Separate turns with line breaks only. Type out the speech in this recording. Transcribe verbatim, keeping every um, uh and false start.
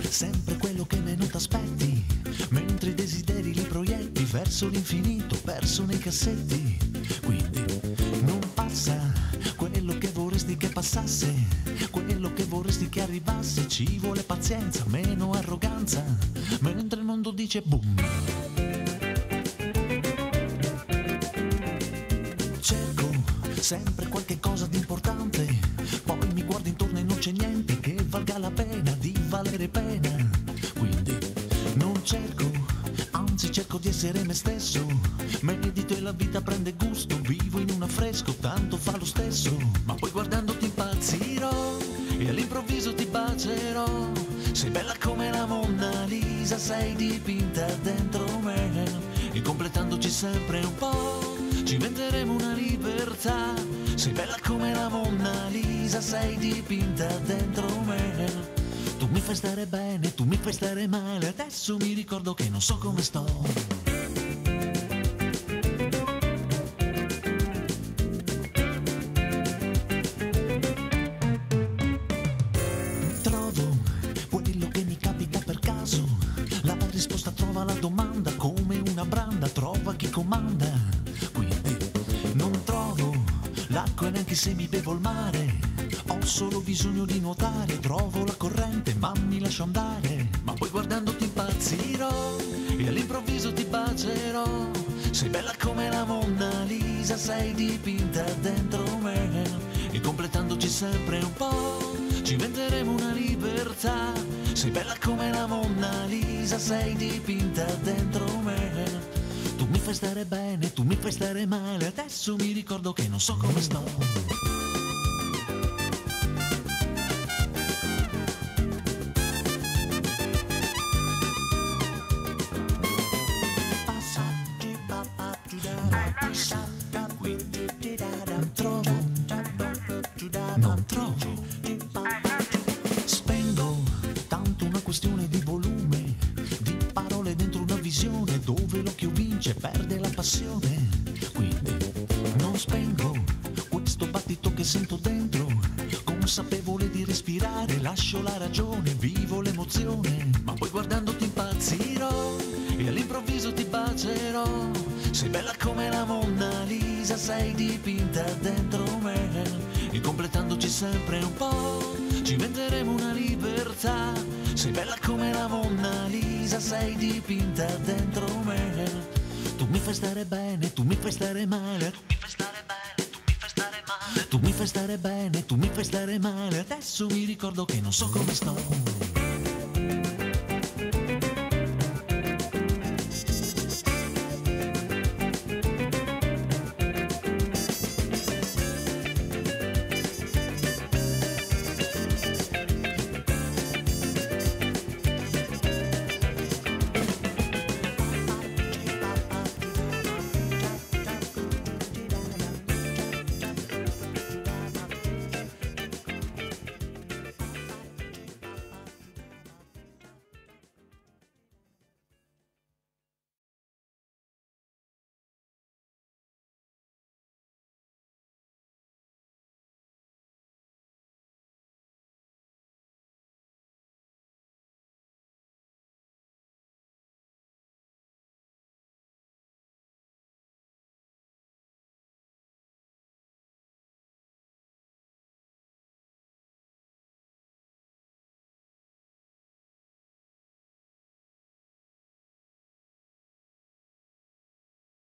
sempre quello che meno t'aspetti, mentre i desideri li proietti verso l'infinito, perso nei cassetti. Quindi non passa quello che vorresti che passasse, quello che vorresti che arrivasse. Ci vuole pazienza, meno arroganza, mentre il mondo dice boom. Cerco sempre qualche cosa di importante, poi mi guardo intorno e non c'è niente che valga la pena di valere pena. Quindi non cerco, anzi cerco di essere me stesso, medito e la vita prende gusto, vivo in un affresco, tanto fa lo stesso. Ma poi guardandoti impazzirò e all'improvviso ti bacerò. Sei bella come la Monna Lisa, sei dipinta dentro me, e completandoci sempre un po' ci inventeremo una libertà. Sei bella come la Monna Lisa, sei dipinta dentro me. Tu mi fai stare bene, tu mi fai stare male, adesso mi ricordo che non so come sto. Trovo quello che mi capita per caso, la risposta trova la domanda, come una branda trova chi comanda. Quindi non trovo l'acqua neanche se mi bevo il mare, ho solo bisogno di nuotare, trovo la corrente ma mi lascio andare. Ma poi guardandoti impazzirò e all'improvviso ti bacerò. Sei bella come la Monna Lisa, sei dipinta dentro me, e completandoci sempre un po' ci inventeremo una libertà. Sei bella come la Monna Lisa, sei dipinta dentro me. Tu mi fai stare bene, tu mi fai stare male, adesso mi ricordo che non so come sto. Non trovo, non trovo. Spengo tanto una questione di volume, di parole dentro una visione, dove l'occhio vince, perde la passione. Quindi non spengo questo battito che sento dentro, consapevole di respirare, lascio la ragione, vivo l'emozione. Ma poi guardandoti impazzirò e all'improvviso ti bacerò. Sei bella come la Monna Lisa, sei dipinta dentro me, e completandoci sempre un po' ci inventeremo una libertà. Sei bella come la Monna Lisa, sei dipinta dentro me. Tu mi fai stare bene, tu mi fai stare male, tu mi fai stare bene, tu mi fai stare male, tu mi fai stare bene, tu mi fai stare male, adesso mi ricordo che non so come sto.